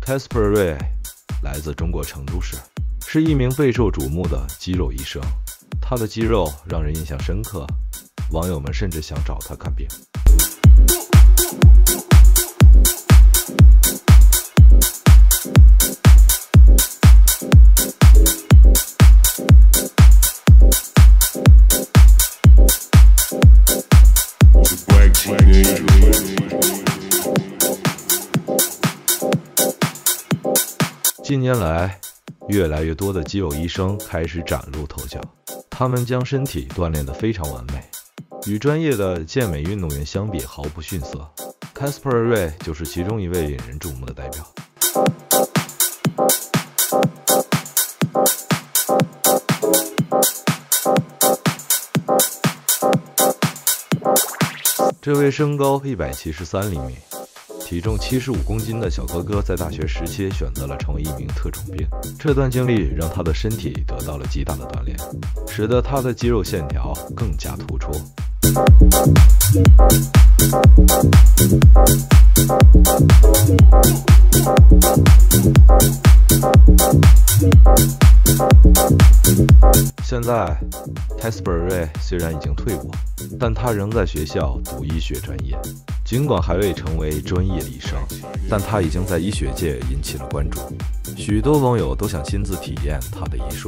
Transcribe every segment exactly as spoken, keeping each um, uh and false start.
Casper 瑞来自中国成都市，是一名备受瞩目的肌肉医生。他的肌肉让人印象深刻，网友们甚至想找他看病。近年来，越来越多的肌肉医生开始崭露头角，他们将身体锻炼得非常完美，与专业的健美运动员相比毫不逊色。Casper 瑞就是其中一位引人注目的代表。这位身高一百七十三厘米，体重七十五公斤的小哥哥，在大学时期选择了成为一名特种兵。这段经历让他的身体得到了极大的锻炼，使得他的肌肉线条更加突出。现在 Casper 瑞虽然已经退伍，但他仍在学校读医学专业。尽管还未成为专业医生，但他已经在医学界引起了关注，许多网友都想亲自体验他的医术。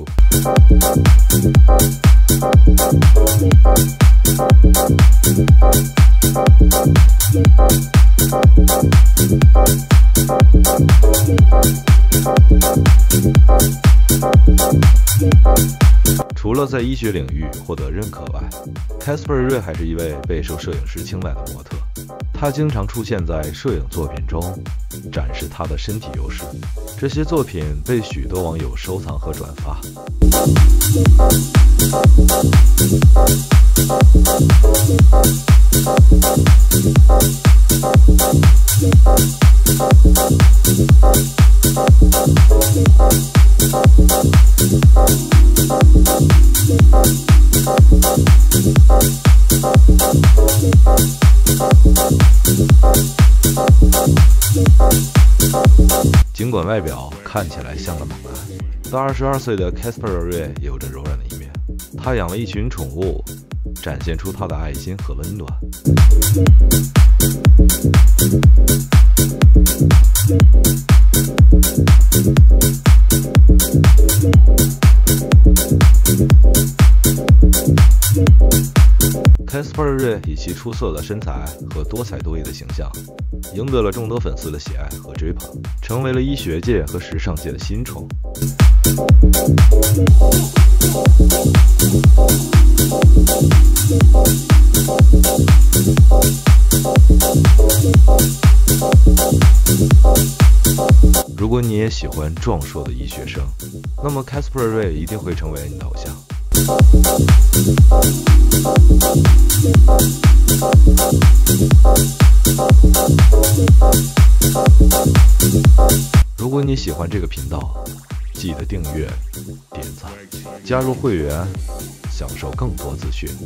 除了在医学领域获得认可外， Casper 瑞还是一位备受摄影师青睐的模特。他经常出现在摄影作品中，展示他的身体优势。这些作品被许多网友收藏和转发。尽管外表看起来像个猛男，但二十二岁的 Casper 瑞有着柔软的一面。他养了一群宠物，展现出他的爱心和温暖。Casper 瑞以其出色的身材和多才多艺的形象，赢得了众多粉丝的喜爱和追捧，成为了医学界和时尚界的新宠。如果你也喜欢壮硕的医学生，那么 Casper 瑞一定会成为你的偶像。如果你喜欢这个频道，记得订阅、点赞、加入会员，享受更多资讯。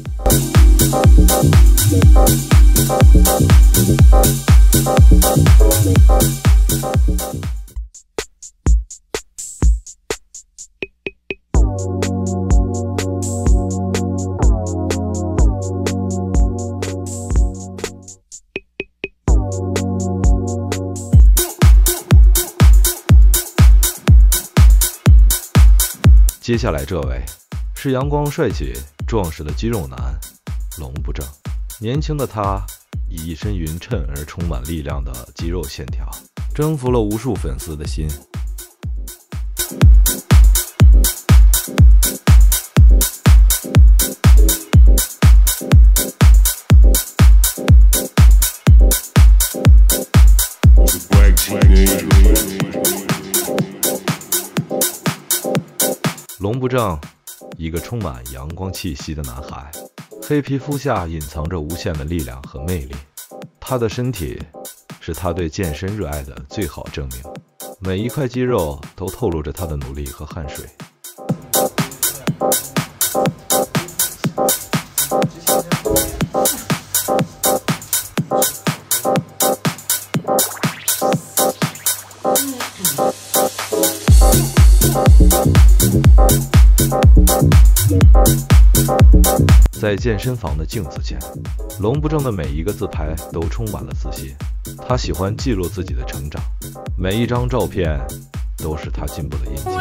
接下来这位是阳光帅气、壮实的肌肉男龙不正。年轻的他以一身匀称而充满力量的肌肉线条，征服了无数粉丝的心。龙不正，一个充满阳光气息的男孩，黑皮肤下隐藏着无限的力量和魅力。他的身体是他对健身热爱的最好证明，每一块肌肉都透露着他的努力和汗水。 在健身房的镜子前，龙不正的每一个自拍都充满了自信。他喜欢记录自己的成长，每一张照片都是他进步的印记。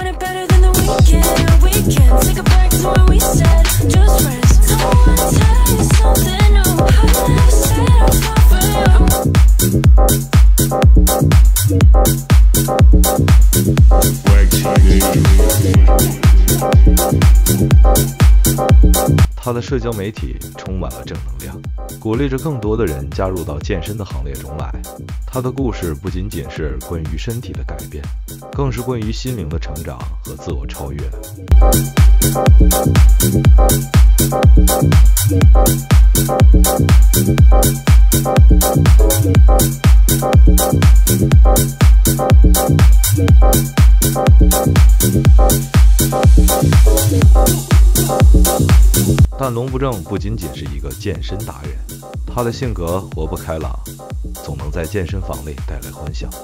他的社交媒体充满了正能量，鼓励着更多的人加入到健身的行列中来。他的故事不仅仅是关于身体的改变，更是关于心灵的成长和自我超越。但龙不正不仅仅是一个健身达人，他的性格活泼开朗，总能在健身房里带来欢笑。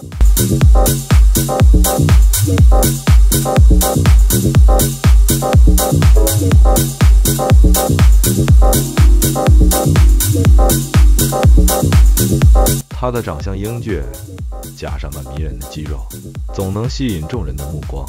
他的长相英俊，加上那迷人的肌肉，总能吸引众人的目光。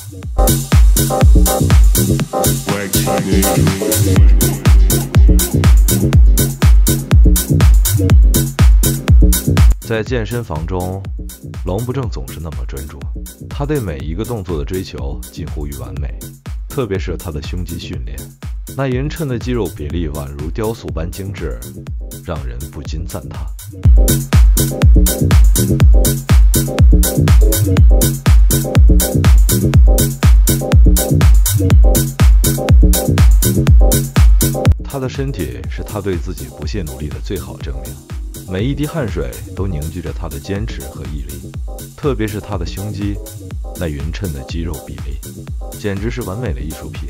在健身房中，龙不正总是那么专注，他对每一个动作的追求近乎于完美，特别是他的胸肌训练，那匀称的肌肉比例宛如雕塑般精致，让人不禁赞叹。他的身体是他对自己不懈努力的最好证明，每一滴汗水都凝聚着他的坚持和毅力，特别是他的胸肌，那匀称的肌肉比例，简直是完美的艺术品。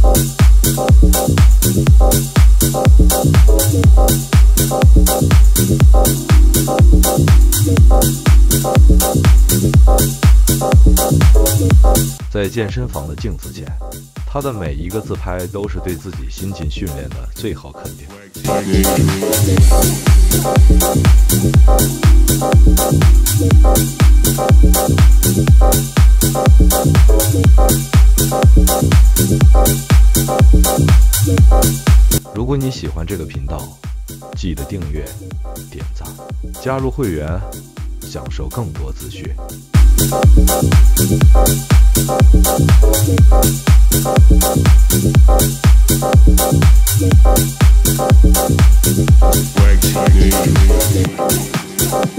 在健身房的镜子前，他的每一个自拍都是对自己辛勤训练的最好肯定。如果你喜欢这个频道，记得订阅、点赞、加入会员，享受更多资讯。Wax